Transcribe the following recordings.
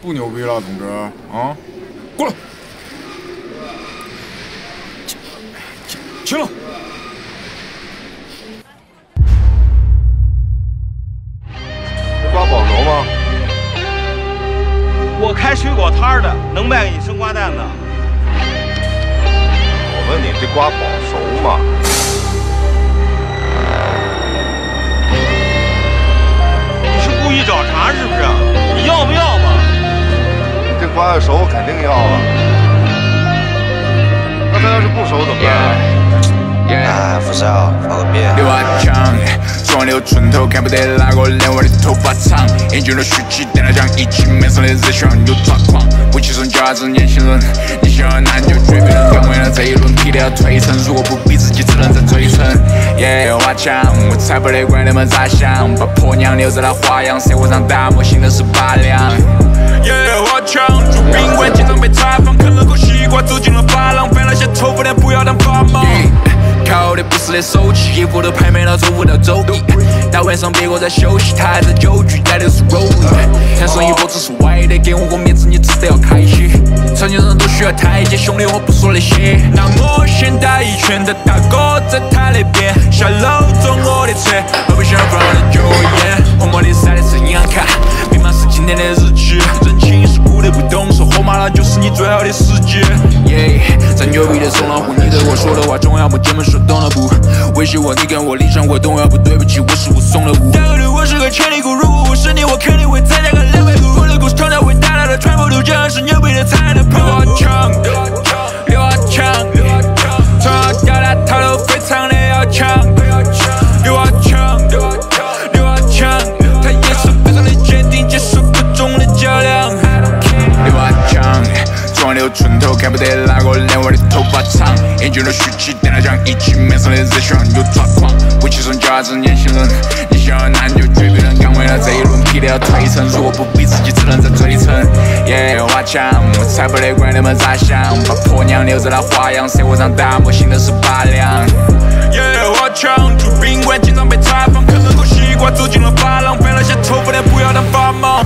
不牛逼了，同志啊！过来，行了。 刮保熟吗？ 我开水果摊的，能卖给你生瓜蛋的。 我问你，这瓜保熟吗？ 你是故意找茬是不是？你要不要嘛？ 你这瓜要熟，我肯定要啊。那它要是不熟怎么办？ 哎，富少，放个屁！ 刘华强，壮留寸头，看不得哪个连我的头发长。研究了虚气，带他讲一起面上的热血又抓狂。不起送价值年轻人，你想要那就绝对能干。为了这一轮皮都要退层，如果不比自己，只能在追层。刘华强，我才不得管你们咋想，把婆娘留在那花样，社会上打磨新的18两。刘华强，住宾馆经常被采访，啃了口西瓜走进了发廊，翻了些臭不但不要当法盲。靠的不是那手气，衣服都拍没了，周五到周一。大晚上别个在休息，他还在酒局，带的是 rolling。看生意不只是歪的，给我个面子你值得要开心。成年人都需要台阶，兄弟我不说那些。那我先打一拳，他大哥在他那边，下楼坐我的车，后备箱放了9烟，红毛的塞的是银行卡，密码是今天的日期。人情世故的不懂，说喝麻辣就是你最好的时机。再牛逼的怂老虎，你对我说的话重要不？姐们说懂了不？威胁我，你跟我理想会动摇不？对不起，我是我松了舞。大哥对我是个潜力股，如果我是你，我肯定会再加个200股。我的故事创造会大大的传播度，这样是牛逼的才能破。刘华强，从小到大他都非常的要强。刘华强，他也是非常的坚定，接受各种的较量。刘华强。壮留寸头，看不得哪个连我的头发长。研究了虚气，带他讲一起面上的热血又抓狂。不起送价值年轻人，你想要那就绝对能干。为了这一轮皮都要退层，如果不比自己，只能在追层。华强，我才不得管你们咋想，把婆娘留在那花样，社会上打磨新的18两。华强，住宾馆经常被采访，啃了口西瓜走进了发廊，翻了些臭不但不要当法盲。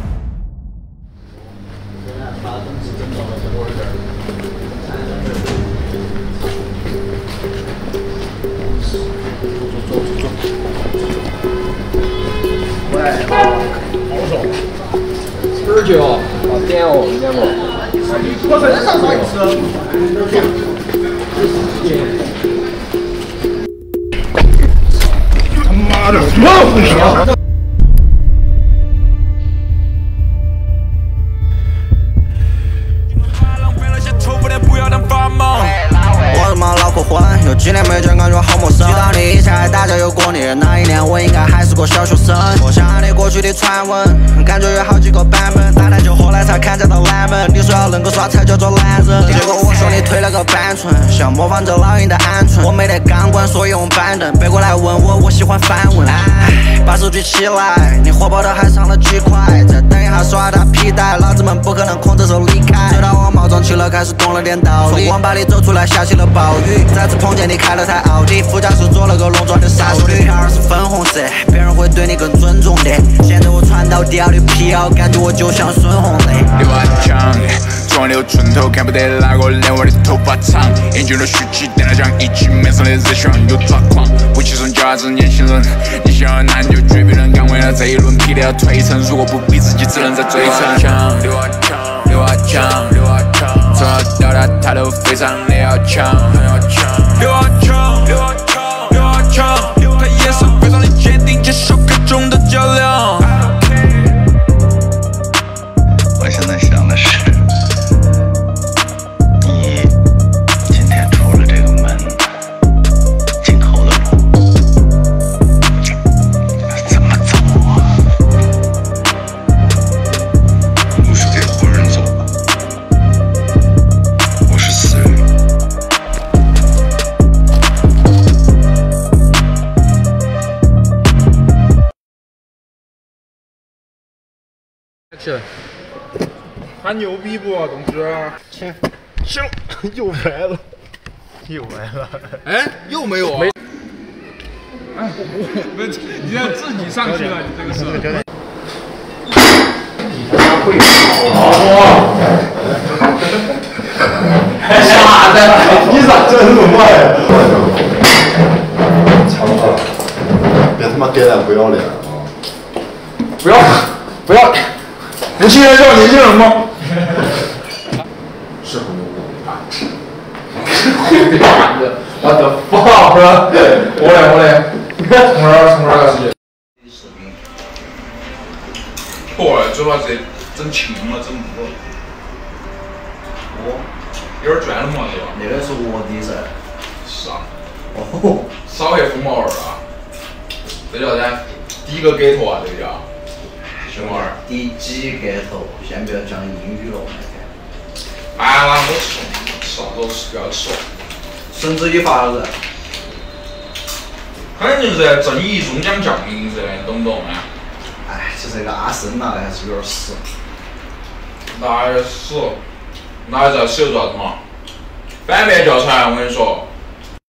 19点哦，明天不？我才上上一次。他妈的，什么回事？ 我他妈脑壳昏，有几年没见，感觉好陌生。记到你以前还打架有过你，那一年我应该还是个小学生。我想你过去的传闻，感觉有好几个版本。打篮球后来才看见到篮门，你说要能够耍才叫做男人。结果我说你推了个板寸，像模仿着老鹰的鹌鹑。我没得钢管，所以用板凳。背过来问我，我喜欢反问。把手举起来，你荷包的还藏了几块？再等一下耍打皮带，老子们不可能空着手离开。直到我冒装起了，开始懂了点道理。从网吧里走出来，下起了暴雨。再次碰见你开了台奥迪，副驾驶坐了个浓妆的杀手。女孩是粉红色，别人会对你更尊重的。现在我穿到貂的皮袄，感觉我就像孙红雷。 刘华强，壮留寸头，看不得哪个连我的头发长。研究了虚气，带他讲一起面上的热血又抓狂。不起送价值年轻人，你想要那就绝对能干。为了这一轮皮都要退层，如果不比自己，只能在追层。刘华强，从小到大他都非常的要强。刘华强，他也是非常的坚定，接受各种的较量。 我现在想的是，你今天出了这个门，今后的路怎么走啊？ 路是给活人走的，我是死人。 还牛逼不，同志？ 行，又来了， 哎，又没有啊？哎，不是，你要自己上去了，你这个是。 啥的？ 你咋这么快？强了！别他妈给脸不要脸啊！ 不要，年轻人叫年轻人吗？是很牛逼啊！我的 fuck！ 我来，从哪儿开始？嚯，主要是整轻了，整不了。有点转了嘛，这个。 那个是卧底噻。 是啊。 哦。 少黑风毛儿啊！这叫啥？第一个给头啊，这个叫。熊猫儿。 第几个头？先不要讲英语了，我们来看。 哎，那我吃都不要吃。 绳之以法了噻。 肯定是正义终将降临噻，懂不懂啊？ 哎，其实那个阿森纳还是有点死。 哪有死？哪有在死又做啥子嘛？反面教材，我跟你说，